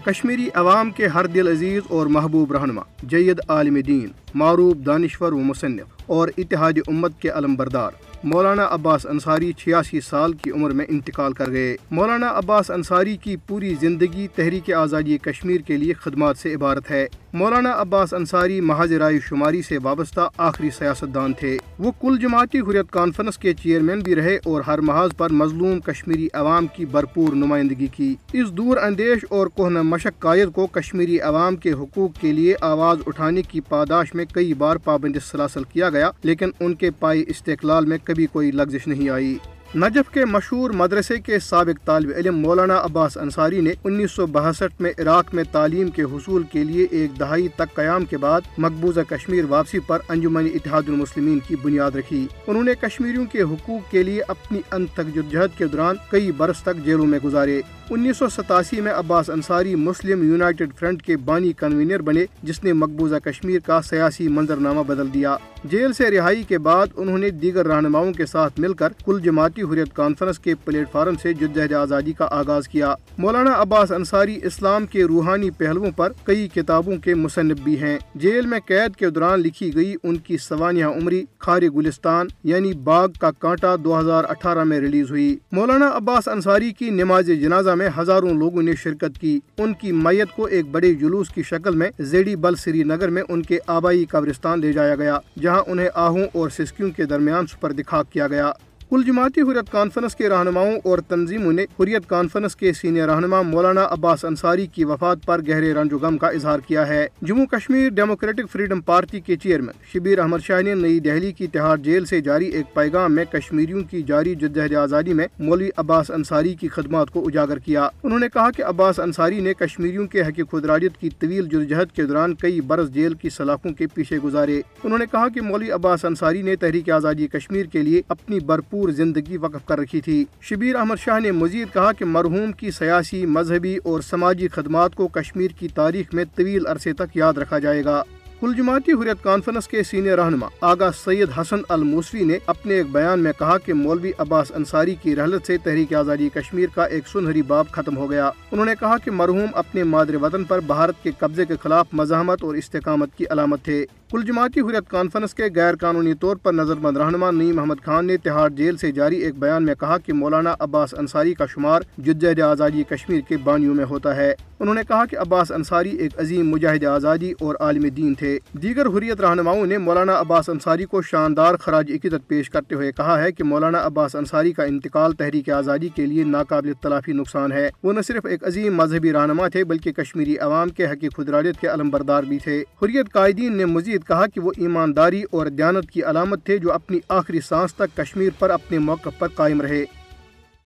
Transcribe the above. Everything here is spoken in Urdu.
کشمیری عوام کے ہر دل عزیز اور محبوب رہنما، جید عالم دین، معروف دانشور و مصنف اور اتحاد امت کے علم بردار مولانا عباس انصاری 86 سال کی عمر میں انتقال کر گئے۔ مولانا عباس انصاری کی پوری زندگی تحریک آزادی کشمیر کے لیے خدمات سے عبارت ہے۔ مولانا عباس انصاری محاذ رائے شماری سے وابستہ آخری سیاستدان تھے۔ وہ کل جماعتی حریت کانفرنس کے چیئرمین بھی رہے اور ہر محاذ پر مظلوم کشمیری عوام کی بھرپور نمائندگی کی۔ اس دور اندیش اور کہنہ مشق قائد کو کشمیری عوام کے حقوق کے لیے آواز اٹھانے کی پاداش میں کئی بار پابند سلاسل کیا گیا، لیکن ان کے پائے استقلال میں کبھی کوئی لغزش نہیں آئی۔ نجف کے مشہور مدرسے کے سابق طالب علم مولانا عباس انصاری نے 1962 میں عراق میں تعلیم کے حصول کے لیے ایک دہائی تک قیام کے بعد مقبوضہ کشمیر واپسی پر انجمن اتحاد المسلمین کی بنیاد رکھی۔ انہوں نے کشمیریوں کے حقوق کے لیے اپنی انت تک جدوجہد کے دوران کئی برس تک جیلوں میں گزارے۔ 1987 میں Abbas Ansari Muslim United Front کے بانی کنوینر بنے، جس نے مقبوضہ کشمیر کا سیاسی منظرنامہ بدل دیا۔ جیل سے رہائی کے بعد انہوں نے دیگر رہنماؤں کے ساتھ مل کر کل جماعتی حریت کانفرنس کے پلیٹ فارم سے جدوجہد آزادی کا آغاز کیا۔ مولانا عباس انصاری اسلام کے روحانی پہلوؤں پر کئی کتابوں کے مصنف بھی ہیں۔ جیل میں قید کے دوران لکھی گئی ان کی سوانح عمری خار گلستان یعنی باغ کا کانٹا 2018 میں ریلیز ہوئی۔ مولانا عباس انصاری کی نماز جنازہ میں ہزاروں لوگوں نے شرکت کی۔ ان کی میت کو ایک بڑے جلوس کی شکل میں زیڑی بل سری نگر میں ان کے آبائی قبرستان لے جایا گیا، جہاں انہیں آہوں اور سسکیوں کے درمیان سپرد خاک کیا گیا۔ کل جماعتی حریت کانفرنس کے رہنماؤں اور تنظیموں نے حریت کانفرنس کے سینئر رہنما مولانا عباس انصاری کی وفات پر گہرے رنج و غم کا اظہار کیا ہے۔ Jammu Kashmir Democratic Freedom Party کے چیئرمین شبیر احمد شاہ نے نئی دہلی کی تہاڑ جیل سے جاری ایک پیغام میں کشمیریوں کی جاری جدوجہد آزادی میں مولوی عباس انصاری کی خدمات کو اجاگر کیا۔ انہوں نے کہا کہ عباس انصاری نے کشمیریوں کے حق خودارادیت کی طویل جدوجہد کے دوران کئی برس جیل کی سلاخوں کے پیچھے گزارے۔ انہوں نے کہا کہ مولوی عباس انصاری نے تحریک آزادی کشمیر کے لیے اپنی بھرپور زندگی وقف کر رکھی تھی۔ شبیر احمد شاہ نے مزید کہا کہ مرحوم کی سیاسی، مذہبی اور سماجی خدمات کو کشمیر کی تاریخ میں طویل عرصے تک یاد رکھا جائے گا۔ کل جماعتی حریت کانفرنس کے سینئر رہنما آغا سید حسن الموسوی نے اپنے ایک بیان میں کہا کہ مولوی عباس انصاری کی رحلت سے تحریک آزادی کشمیر کا ایک سنہری باب ختم ہو گیا۔ انہوں نے کہا کہ مرحوم اپنے مادر وطن پر بھارت کے قبضے کے خلاف مزاحمت اور استقامت کی علامت تھے۔ کل جماعتی حریت کانفرنس کے غیر قانونی طور پر نظر بند رہنما نعیم احمد خان نے تہاڑ جیل سے جاری ایک بیان میں کہا کہ مولانا عباس انصاری کا شمار جدوجہد آزادی کشمیر کے بانیوں میں ہوتا ہے۔ انہوں نے کہا کہ عباس انصاری ایک عظیم مجاہد آزادی اور عالم دین تھے۔ دیگر حریت رہنماؤں نے مولانا عباس انصاری کو شاندار خراج عقیدت پیش کرتے ہوئے کہا ہے کہ مولانا عباس انصاری کا انتقال تحریک آزادی کے لیے ناقابل تلافی نقصان ہے۔ وہ نہ صرف ایک عظیم مذہبی رہنما تھے بلکہ کشمیری عوام کے حق خودارادیت کے علم بردار بھی تھے۔ حریت قائدین نے مزید کہا کہ وہ ایمانداری اور دیانت کی علامت تھے جو اپنی آخری سانس تک کشمیر پر اپنے موقف پر قائم رہے۔